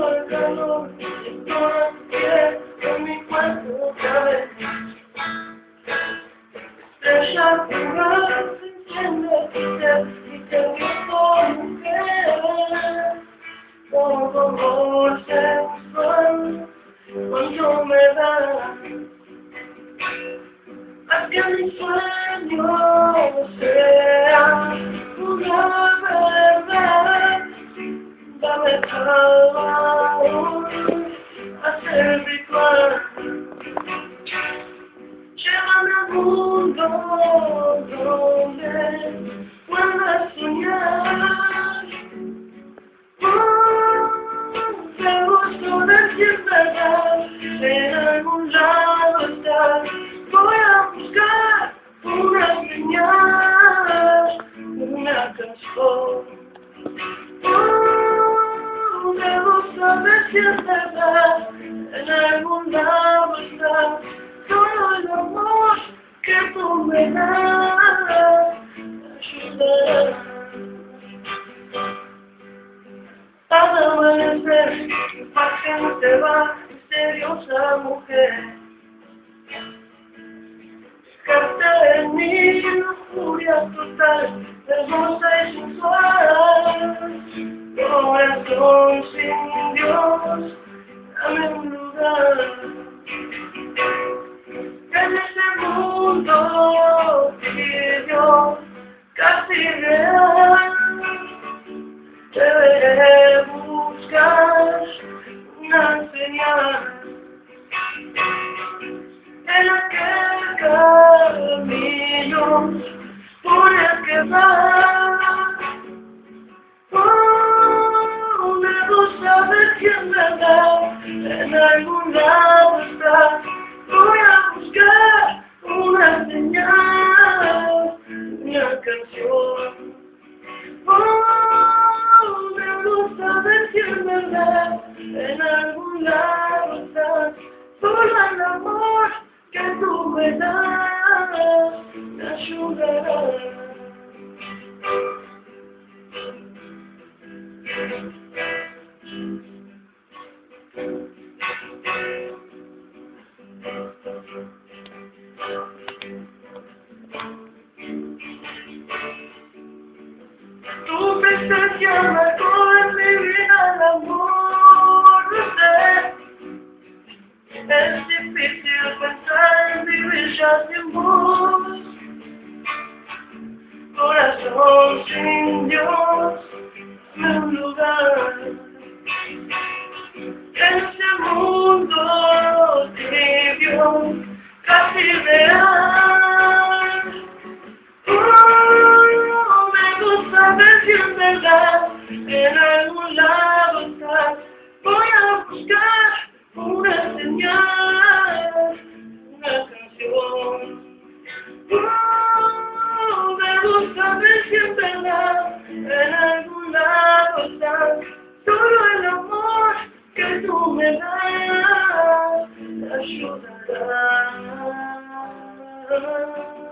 el calor de toda tu piel en mi cuerpo otra vez. Estrellas fugaces sintiendo tu ser y te digo mujer. Todo amor sexual cuando me das. Haz que mi sueño sea una verdad. Dame calor, hacer ritual. Llévame al mundo donde puedas soñar. Te busco decir verdad, en algún lado estás. Voy a buscar una señal, una canción. Me gusta decir verdad, en algún lado está todo el amor que tú me das, me ayudará. Al amanecer, paz que no te va, misteriosa mujer. Dejarte en mí, lujuria total, hermosa y sensual. Corazón sin Dios, dame un lugar. En este mundo tibio, casi real, deberé buscar una señal. En aquel camino por el que vas. Me gusta ver que en verdad en algún lado estás. Voy a buscar una señal, una canción. Me gusta ver que en verdad en algún lado estás. Solo el amor que tú me das me ayudará. Tu presencia marcó en mi vida el amor de usted. Es difícil pensar en vivir ya sin vos. Corazón sin Dios, dame un lugar. En este mundo tibio, casi real. Me gusta ver si en verdad en algún lado estás. Voy a buscar una señal, una canción. Me gusta ver si en verdad en algún lado estás. Solo el amor que tú me das me ayudará.